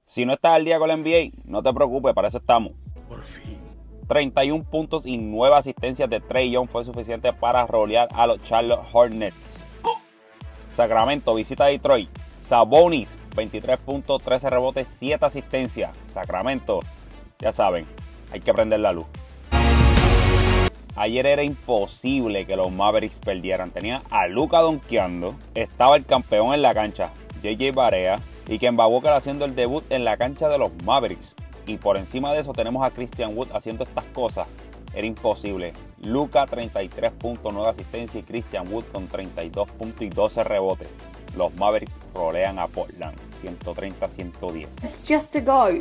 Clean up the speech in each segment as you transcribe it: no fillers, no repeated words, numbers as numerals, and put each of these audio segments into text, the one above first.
Si no estás al día con la NBA, no te preocupes, para eso estamos. Por fin. 31 puntos y 9 asistencias de Trae Young fue suficiente para rolear a los Charlotte Hornets. Sacramento visita a Detroit. Sabonis, 23 puntos, 13 rebotes, 7 asistencias. Sacramento, ya saben, hay que prender la luz. Ayer era imposible que los Mavericks perdieran. Tenían a Luka donkeando, estaba el campeón en la cancha, JJ Barea, y Kemba Walker haciendo el debut en la cancha de los Mavericks. Y por encima de eso tenemos a Christian Wood haciendo estas cosas. Era imposible. Luka 33 puntos, 9 asistencias, y Christian Wood con 32 puntos y 12 rebotes. Los Mavericks rolean a Portland 130-110. It's just a goat.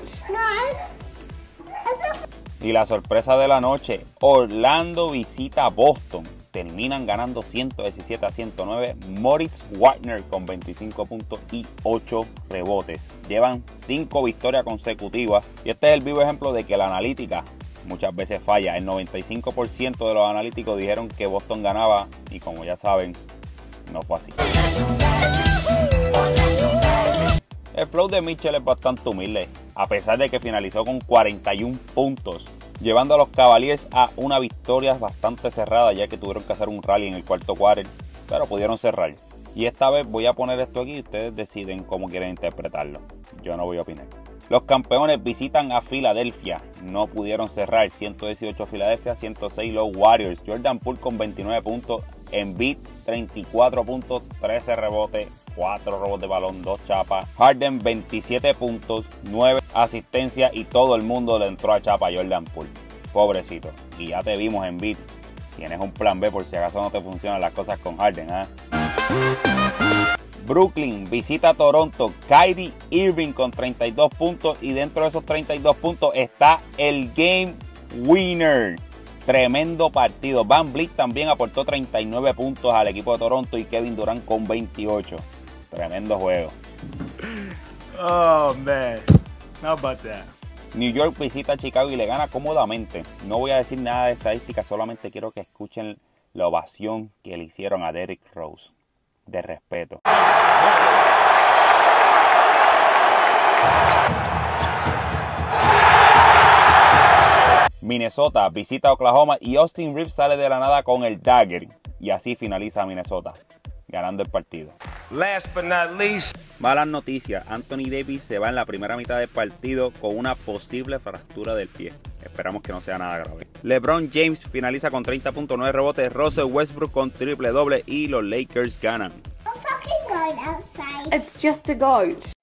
Y la sorpresa de la noche, Orlando visita a Boston. Terminan ganando 117-109. Moritz Wagner con 25 puntos y 8 rebotes. Llevan 5 victorias consecutivas. Y este es el vivo ejemplo de que la analítica muchas veces falla. El 95% de los analíticos dijeron que Boston ganaba. Y como ya saben, no fue así. El flow de Mitchell es bastante humilde, a pesar de que finalizó con 41 puntos, llevando a los Cavaliers a una victoria bastante cerrada, ya que tuvieron que hacer un rally en el cuarto quarter, pero pudieron cerrar. Y esta vez voy a poner esto aquí y ustedes deciden cómo quieren interpretarlo. Yo no voy a opinar. Los campeones visitan a Filadelfia, no pudieron cerrar. 118 Filadelfia, 106 los Warriors. Jordan Poole con 29 puntos, Embiid 34 puntos, 13 rebotes, 4 robos de balón, 2 chapas. Harden 27 puntos, 9 asistencias y todo el mundo le entró a chapa a Jordan Poole. Pobrecito. Y ya te vimos, Embiid. Tienes un plan B por si acaso no te funcionan las cosas con Harden, ¿eh? Brooklyn visita a Toronto. Kyrie Irving con 32 puntos y dentro de esos 32 puntos está el Game Winner. Tremendo partido. Van Vliet también aportó 39 puntos al equipo de Toronto y Kevin Durant con 28. Tremendo juego. Oh, man. How about that? New York visita a Chicago y le gana cómodamente. No voy a decir nada de estadística, solamente quiero que escuchen la ovación que le hicieron a Derrick Rose. De respeto. Minnesota visita a Oklahoma y Austin Reeves sale de la nada con el dagger. Y así finaliza Minnesota, ganando el partido. Last but not least. Malas noticias, Anthony Davis se va en la primera mitad del partido con una posible fractura del pie. Esperamos que no sea nada grave. LeBron James finaliza con 30.9 rebotes, Russell Westbrook con triple doble y los Lakers ganan. It's just a goat.